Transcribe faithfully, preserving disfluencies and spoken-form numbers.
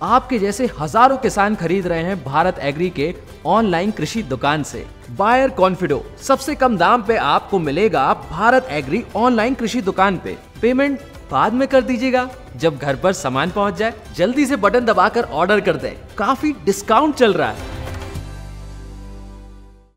आपके जैसे हजारों किसान खरीद रहे हैं भारत एग्री के ऑनलाइन कृषि दुकान से। बायर कॉन्फिडो, सबसे कम दाम पे आपको मिलेगा भारत एग्री ऑनलाइन कृषि दुकान पे। पेमेंट बाद में कर दीजिएगा जब घर पर सामान पहुंच जाए। जल्दी से बटन दबाकर ऑर्डर कर दें, काफी डिस्काउंट चल रहा है।